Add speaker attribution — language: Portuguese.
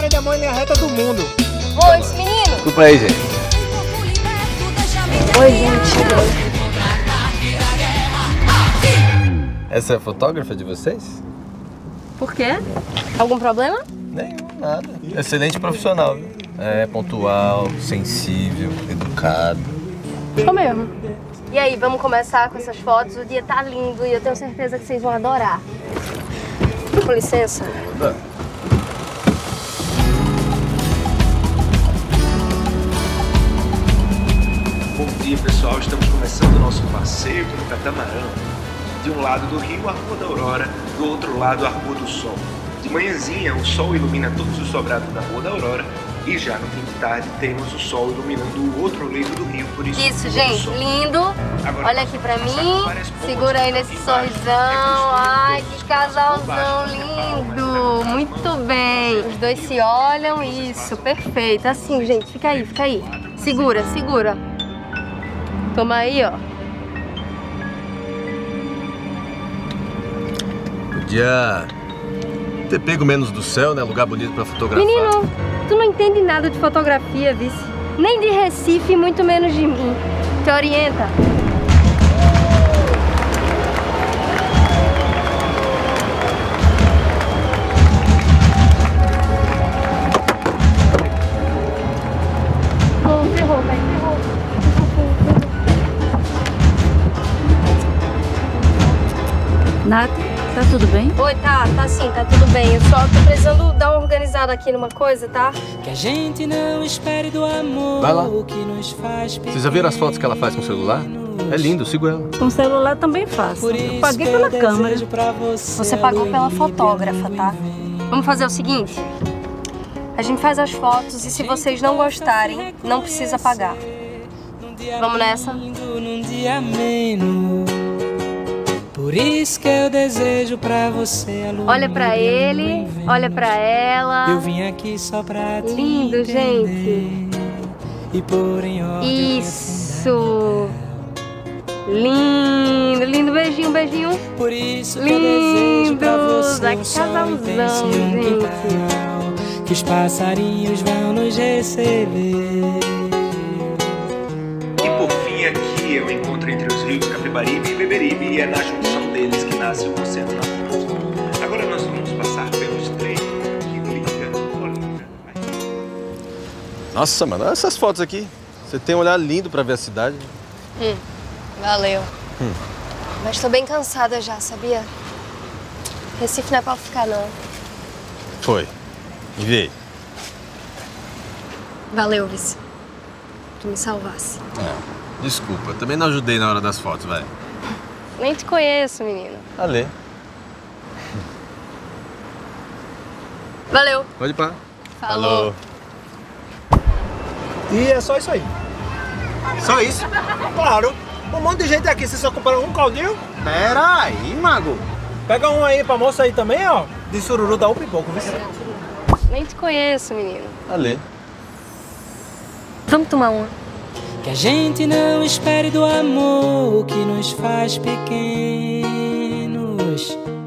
Speaker 1: cara de mãe linha reta do mundo.
Speaker 2: Oi, esse menino.
Speaker 3: Desculpa aí, gente.
Speaker 2: Oi, gente.
Speaker 3: Essa é a fotógrafa de vocês?
Speaker 2: Por quê? Algum problema?
Speaker 3: Nenhum, nada. Excelente profissional, viu? É, pontual, sensível, educado.
Speaker 2: Tô mesmo. E aí, vamos começar com essas fotos? O dia tá lindo e eu tenho certeza que vocês vão adorar. Com licença.
Speaker 4: Bom dia, pessoal. Estamos começando o nosso passeio pelo catamarã. De um lado do rio, a Rua da Aurora, do outro lado, a Rua do Sol. De manhãzinha, o sol ilumina todos os sobrados da Rua da Aurora e já no fim de tarde temos o sol iluminando o outro leito do rio, por isso...
Speaker 2: Isso, gente, lindo.
Speaker 4: Agora,
Speaker 2: olha aqui pra mim, segura aí nesse sorrisão. Ai, que casalzão lindo. Muito bem. Os dois se olham, isso, perfeito. Assim, gente, fica aí, fica aí. Segura, segura. Toma aí, ó.
Speaker 3: Podia ter pego menos do céu, né? Lugar bonito pra fotografar.
Speaker 2: Menino, tu não entende nada de fotografia, vice. Nem de Recife, muito menos de mim. Te orienta. Oh, ferrou, vai, ferrou.
Speaker 5: Nath, tá tudo bem?
Speaker 2: Oi, tá sim, tá tudo bem. Eu só tô precisando dar uma organizada aqui numa coisa, tá?
Speaker 6: Que a gente não espere do amor.
Speaker 3: Vai lá.
Speaker 6: Que nos faz
Speaker 3: Vocês já viram as fotos que ela faz com o celular? É lindo, sigo ela.
Speaker 5: Com celular também faço. Eu paguei pela câmera.
Speaker 2: Você pagou pela fotógrafa, tá? Vamos fazer o seguinte? A gente faz as fotos e se vocês não gostarem, não precisa pagar. Vamos nessa?
Speaker 6: Num dia menos. Por isso que eu desejo pra você a lua.
Speaker 2: Olha pra ele, olha pra ela.
Speaker 6: Eu vim aqui só pra te
Speaker 2: lindo,
Speaker 6: entender.
Speaker 2: Gente.
Speaker 6: E pôr em ordem.
Speaker 2: Isso. Lindo, lindo. Beijinho, beijinho.
Speaker 6: Por isso que eu desejo pra você
Speaker 2: Ai,
Speaker 6: um
Speaker 2: que
Speaker 6: sol
Speaker 2: casalzão,
Speaker 6: intenso e um
Speaker 2: gente.
Speaker 6: quintal, que os passarinhos vão nos receber.
Speaker 4: E por fim, aqui eu encontro entre os rios Capibaribe e Beberibe e é na junção deles que nasce o Oceano Atlântico. Agora nós vamos passar pelo estreito que liga Olinda.
Speaker 3: Nossa, mano, olha essas fotos aqui. Você tem um olhar lindo pra ver a cidade.
Speaker 2: Valeu. Mas tô bem cansada já, sabia? Recife não é pra ficar, não.
Speaker 3: Foi. Enviei.
Speaker 2: Valeu, vice. Tu me salvasse.
Speaker 3: Desculpa, também não ajudei na hora das fotos, vai.
Speaker 2: Nem te conheço, menino.
Speaker 3: Alê.
Speaker 2: Valeu.
Speaker 3: Pode ir pá.
Speaker 2: Falou.
Speaker 1: E é só isso aí.
Speaker 3: Só isso?
Speaker 1: Claro. Um monte de gente aqui, você só comprou um caldinho?
Speaker 7: Pera aí, mago.
Speaker 1: Pega um aí pra moça aí também, ó. De sururu dá um pipoco, viu?
Speaker 2: Nem te conheço, menino.
Speaker 3: Alê.
Speaker 2: Vamos tomar uma.
Speaker 6: Que a gente não espere do amor que nos faz pequenos.